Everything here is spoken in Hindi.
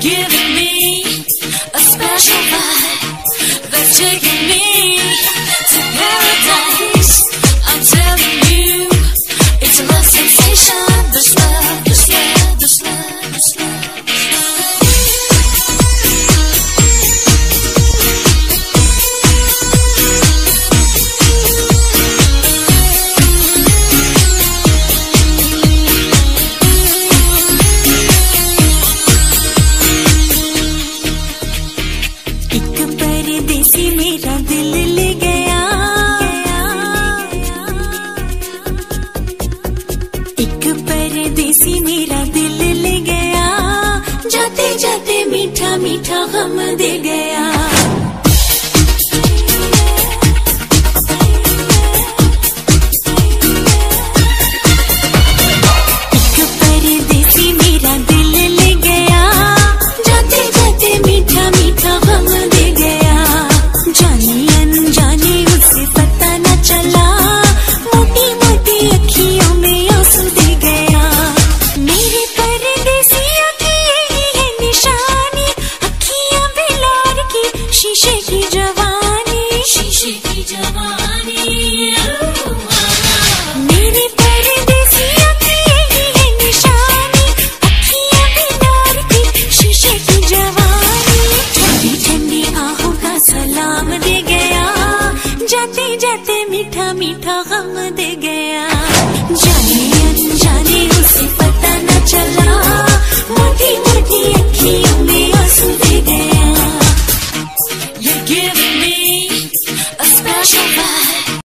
giving me a special vibe that's taking me to paradise. I'm telling you, it's a love sensation. This love, this love, this love, this love. परदेसी मेरा दिल ले गया, एक परदेसी मेरा दिल ले गया, जाते जाते मीठा मीठा गम दे गया। एक परदेसी मेरा दिल ले गया, जाते जाते मीठा मीठा गम दे गया। जाने अनजाने उसे पता न चला, मोटी मोटी अखियों में आंसू दे गया। मेरे परदेसिया की यही है निशानी, अखियां बिलार की शीशे की जवानी, शीशे की जवानी। मेरे परदेसिया की यही है निशानी, अखियां बिलार की शीशे की जवानी। ठंडी ठंडी आहों का सलाम दे गया, जाते जाते मीठा मीठा गम दे गया।